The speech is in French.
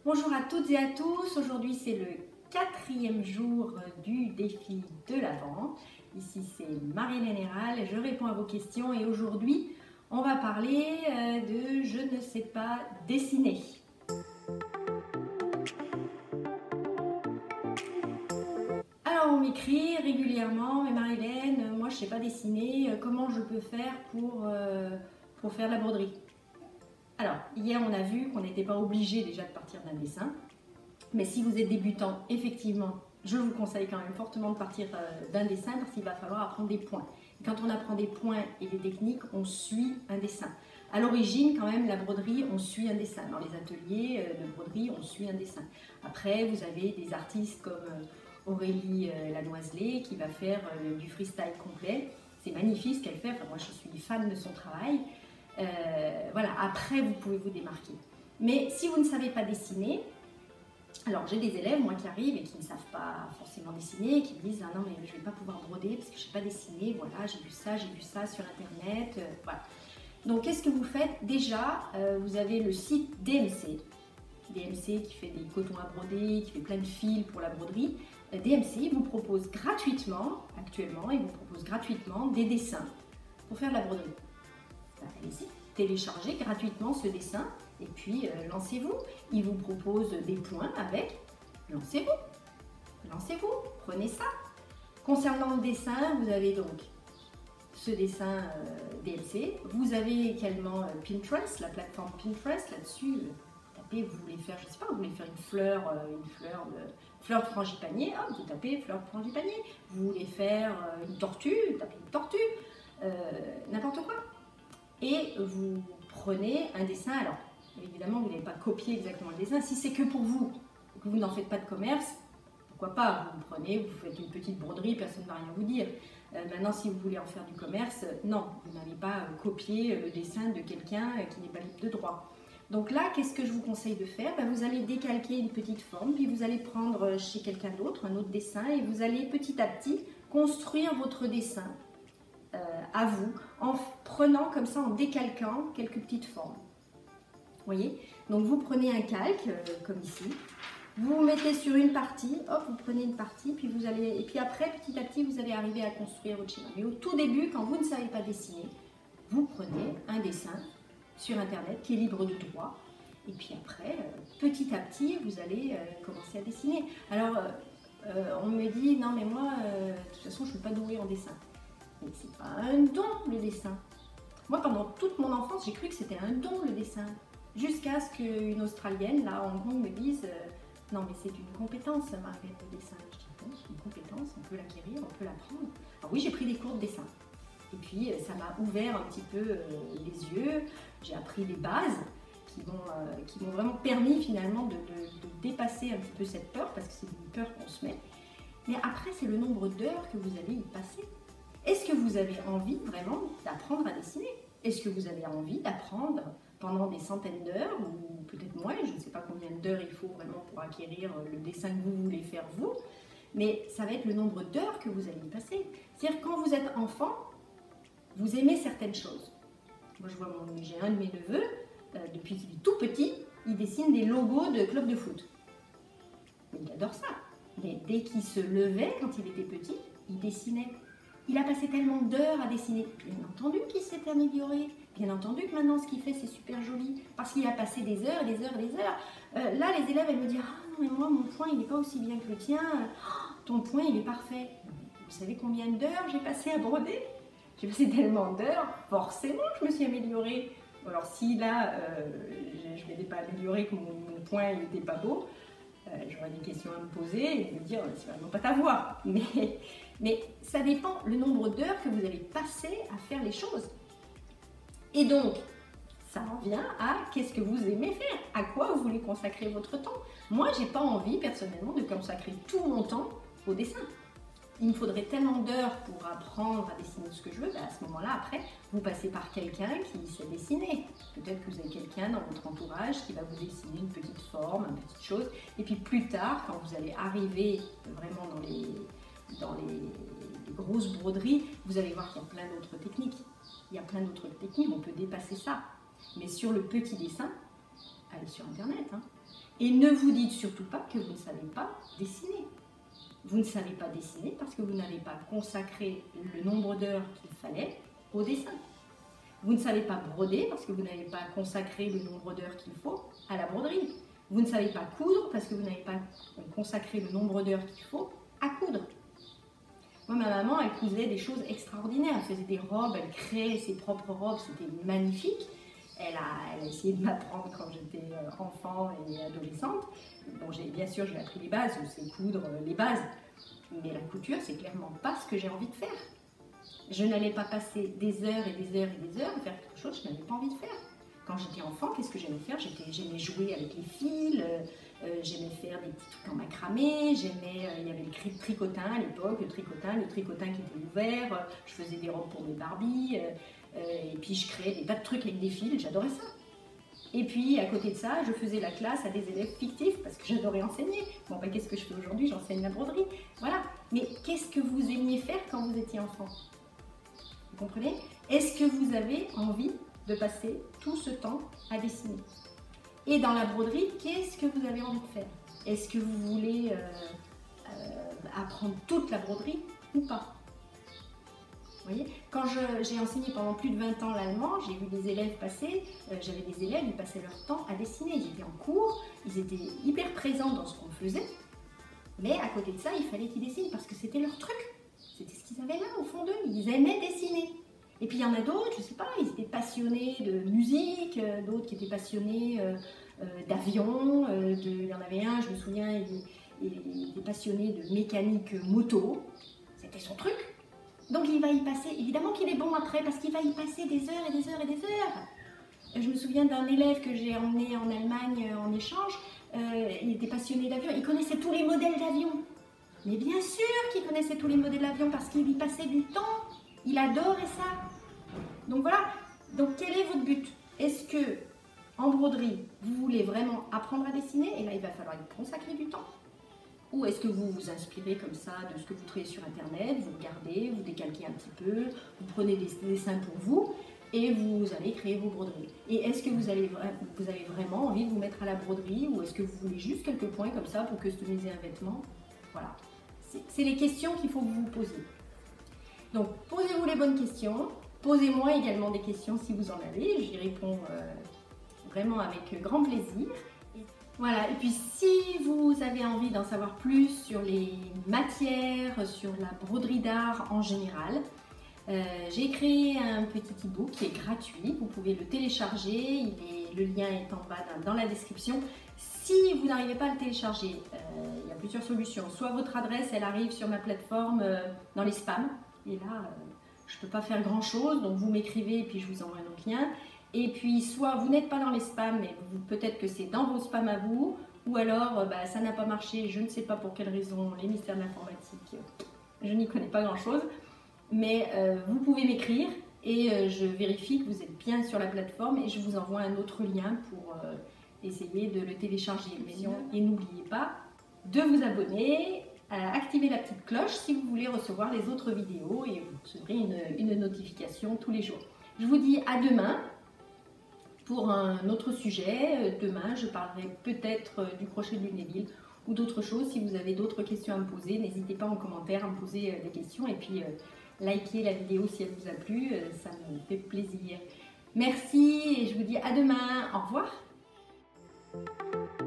Bonjour à toutes et à tous, aujourd'hui c'est le 4e jour du défi de l'Avent. Ici c'est Marie-Hélène Héral, je réponds à vos questions et aujourd'hui on va parler de je ne sais pas dessiner. Alors on m'écrit régulièrement, mais Marie-Hélène, moi je ne sais pas dessiner, comment je peux faire pour faire de la broderie? Alors, hier, on a vu qu'on n'était pas obligé déjà de partir d'un dessin. Mais si vous êtes débutant, effectivement, je vous conseille quand même fortement de partir d'un dessin parce qu'il va falloir apprendre des points. Et quand on apprend des points et des techniques, on suit un dessin. À l'origine, quand même, la broderie, on suit un dessin. Dans les ateliers de broderie, on suit un dessin. Après, vous avez des artistes comme Aurélie Lanoiselet qui va faire du freestyle complet. C'est magnifique ce qu'elle fait. Enfin, moi, je suis fan de son travail. Voilà, après vous pouvez vous démarquer. Mais si vous ne savez pas dessiner, alors j'ai des élèves moi qui arrivent et qui ne savent pas forcément dessiner, qui me disent ah non mais je ne vais pas pouvoir broder parce que je ne sais pas dessiner, voilà j'ai vu ça sur internet, voilà. Donc qu'est-ce que vous faites? Déjà vous avez le site DMC qui fait des cotons à broder, qui fait plein de fils pour la broderie. DMC vous propose gratuitement, actuellement il vous propose gratuitement des dessins pour faire de la broderie. Allez-y, téléchargez gratuitement ce dessin et puis lancez-vous. Il vous propose des points avec, lancez-vous, prenez ça. Concernant le dessin, vous avez donc ce dessin DMC. Vous avez également Pinterest, la plateforme Pinterest. Là-dessus, tapez, vous voulez faire, je sais pas, vous voulez faire une fleur de frangipanier, hop, vous tapez fleur de frangipanier. Vous voulez faire une tortue, vous tapez une tortue, n'importe quoi. Et vous prenez un dessin, alors évidemment vous n'allez pas copier exactement le dessin, si c'est que pour vous, que vous n'en faites pas de commerce, pourquoi pas, vous prenez, vous faites une petite broderie, personne ne va rien vous dire. Maintenant si vous voulez en faire du commerce, non, vous n'allez pas copier le dessin de quelqu'un qui n'est pas libre de droit. Donc là, qu'est-ce que je vous conseille de faire? Vous allez décalquer une petite forme, puis vous allez prendre chez quelqu'un d'autre un autre dessin et vous allez petit à petit construire votre dessin à vous, en prenant comme ça, en décalquant quelques petites formes. Vous voyez? Donc vous prenez un calque, comme ici, vous mettez sur une partie, hop, vous prenez une partie, puis vous allez, et puis après, petit à petit, vous allez arriver à construire votre schéma. Mais au tout début, quand vous ne savez pas dessiner, vous prenez un dessin sur Internet qui est libre de droit, et puis après, petit à petit, vous allez commencer à dessiner. Alors, on me dit, non mais moi, de toute façon, je ne suis pas douée en dessin. Mais c'est pas un don le dessin. Moi pendant toute mon enfance j'ai cru que c'était un don le dessin. Jusqu'à ce qu'une Australienne là à Hong Kong me dise non mais c'est une compétence Marguerite le dessin. Je dis bon c'est une compétence, on peut l'acquérir, on peut l'apprendre. Alors oui j'ai pris des cours de dessin. Et puis ça m'a ouvert un petit peu les yeux. J'ai appris les bases qui m'ont vraiment permis finalement de dépasser un petit peu cette peur parce que c'est une peur qu'on se met. Mais après c'est le nombre d'heures que vous allez y passer. Est-ce que vous avez envie vraiment d'apprendre à dessiner? Est-ce que vous avez envie d'apprendre pendant des centaines d'heures ou peut-être moins, je ne sais pas combien d'heures il faut vraiment pour acquérir le dessin que vous voulez faire vous, mais ça va être le nombre d'heures que vous allez y passer. C'est-à-dire quand vous êtes enfant, vous aimez certaines choses. Moi j'ai un de mes neveux, depuis qu'il est tout petit, il dessine des logos de clubs de foot. Mais il adore ça. Mais dès qu'il se levait, quand il était petit, il dessinait. Il a passé tellement d'heures à dessiner. Bien entendu qu'il s'est amélioré. Bien entendu que maintenant, ce qu'il fait, c'est super joli. Parce qu'il a passé des heures et des heures et des heures. Là, les élèves, elles me disent « Ah non, mais moi, mon point, il n'est pas aussi bien que le tien. Ton point, il est parfait. » Vous savez combien d'heures j'ai passé à broder? J'ai passé tellement d'heures. Forcément, je me suis améliorée. Alors, si là, je ne m'étais pas améliorée, que mon point, il n'était pas beau, j'aurais des questions à me poser et me dire « C'est vraiment pas ta voix. » Mais ça dépend le nombre d'heures que vous allez passer à faire les choses. Et donc, ça en vient à qu'est-ce que vous aimez faire, à quoi vous voulez consacrer votre temps. Moi, j'ai pas envie personnellement de consacrer tout mon temps au dessin. Il me faudrait tellement d'heures pour apprendre à dessiner ce que je veux. À ce moment-là, après, vous passez par quelqu'un qui sait dessiner. Peut-être que vous avez quelqu'un dans votre entourage qui va vous dessiner une petite forme, une petite chose. Et puis plus tard, quand vous allez arriver vraiment dans les grosses broderies, vous allez voir qu'il y a plein d'autres techniques. Il y a plein d'autres techniques, on peut dépasser ça. Mais sur le petit dessin, allez sur Internet. Et ne vous dites surtout pas que vous ne savez pas dessiner. Vous ne savez pas dessiner parce que vous n'avez pas consacré le nombre d'heures qu'il fallait au dessin. Vous ne savez pas broder parce que vous n'avez pas consacré le nombre d'heures qu'il faut à la broderie. Vous ne savez pas coudre parce que vous n'avez pas consacré le nombre d'heures qu'il faut à coudre. Moi, ma maman, elle cousait des choses extraordinaires. Elle faisait des robes, elle créait ses propres robes, c'était magnifique. Elle a essayé de m'apprendre quand j'étais enfant et adolescente. Bon, bien sûr, j'ai appris les bases, je sais coudre les bases. Mais la couture, c'est clairement pas ce que j'ai envie de faire. Je n'allais pas passer des heures et des heures et des heures à faire quelque chose que je n'avais pas envie de faire. Quand j'étais enfant, qu'est-ce que j'aimais faire? J'aimais jouer avec les fils, j'aimais faire des petits trucs en macramé, il y avait le tricotin à l'époque, le tricotin qui était ouvert, je faisais des robes pour mes Barbies, et puis je créais des tas de trucs avec des fils, j'adorais ça. Et puis à côté de ça, je faisais la classe à des élèves fictifs parce que j'adorais enseigner. Bon, ben, qu'est-ce que je fais aujourd'hui? J'enseigne la broderie. Voilà. Mais qu'est-ce que vous aimiez faire quand vous étiez enfant? Vous comprenez? Est-ce que vous avez envie de passer tout ce temps à dessiner? Et dans la broderie, qu'est-ce que vous avez envie de faire? Est-ce que vous voulez apprendre toute la broderie ou pas? Vous voyez, quand j'ai enseigné pendant plus de 20 ans l'allemand, j'ai vu des élèves passer, j'avais des élèves, ils passaient leur temps à dessiner. Ils étaient en cours, ils étaient hyper présents dans ce qu'on faisait, mais à côté de ça, il fallait qu'ils dessinent parce que c'était leur truc. C'était ce qu'ils avaient là au fond d'eux, ils aimaient dessiner. Et puis il y en a d'autres, je ne sais pas, ils étaient passionnés de musique, d'autres qui étaient passionnés d'avion, il y en avait un, je me souviens, il était passionné de mécanique moto, c'était son truc. Donc il va y passer, évidemment qu'il est bon après, parce qu'il va y passer des heures et des heures et des heures. Je me souviens d'un élève que j'ai emmené en Allemagne en échange, il était passionné d'avion, il connaissait tous les modèles d'avion. Mais bien sûr qu'il connaissait tous les modèles d'avion parce qu'il y passait du temps, il adorait ça. Donc voilà, donc quel est votre but? Est-ce que en broderie, vous voulez vraiment apprendre à dessiner? Et là, il va falloir y consacrer du temps. Ou est-ce que vous vous inspirez comme ça de ce que vous trouvez sur Internet, vous regardez, vous décalquez un petit peu, vous prenez des dessins pour vous et vous allez créer vos broderies. Et est-ce que vous avez vraiment envie de vous mettre à la broderie ou est-ce que vous voulez juste quelques points comme ça pour customiser un vêtement? Voilà, c'est les questions qu'il faut que vous vous posiez. Donc, posez-vous les bonnes questions. Posez-moi également des questions si vous en avez. J'y réponds vraiment avec grand plaisir. Voilà, et puis si vous avez envie d'en savoir plus sur les matières, sur la broderie d'art en général, j'ai créé un petit e-book qui est gratuit. Vous pouvez le télécharger, le lien est en bas dans la description. Si vous n'arrivez pas à le télécharger, il y a plusieurs solutions. Soit votre adresse, elle arrive sur ma plateforme dans les spams, et là, je ne peux pas faire grand chose, donc vous m'écrivez et puis je vous envoie un autre lien. Et puis, soit vous n'êtes pas dans les spams, mais peut-être que c'est dans vos spams à vous, ou alors ça n'a pas marché, je ne sais pas pour quelle raison, les mystères de l'informatique, je n'y connais pas grand-chose. Mais vous pouvez m'écrire et je vérifie que vous êtes bien sur la plateforme et je vous envoie un autre lien pour essayer de le télécharger. Et n'oubliez pas de vous abonner, activer la petite cloche si vous voulez recevoir les autres vidéos et vous recevrez une notification tous les jours. Je vous dis à demain pour un autre sujet. Demain, je parlerai peut-être du crochet de Lunéville ou d'autres choses. Si vous avez d'autres questions à me poser, n'hésitez pas en commentaire à me poser des questions et puis likez la vidéo si elle vous a plu, ça me fait plaisir. Merci et je vous dis à demain. Au revoir.